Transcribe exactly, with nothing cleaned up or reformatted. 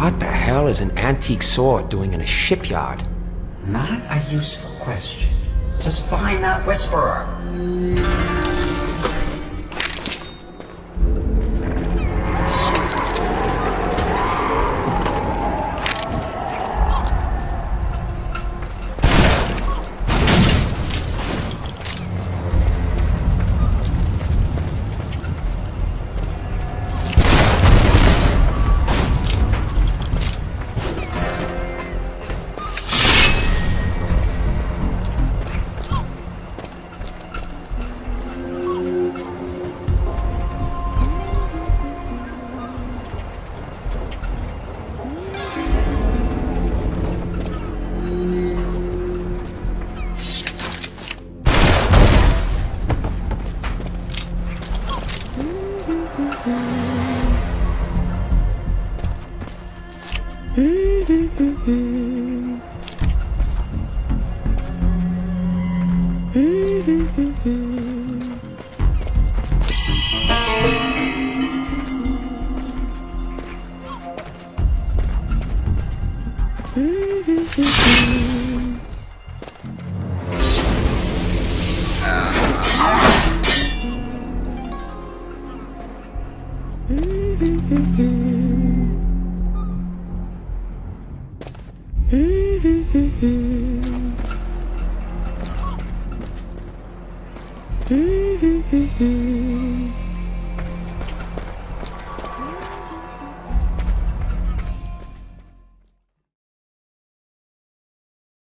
What the hell is an antique sword doing in a shipyard? Not a useful question. Just find that whisperer. Mm-hmm.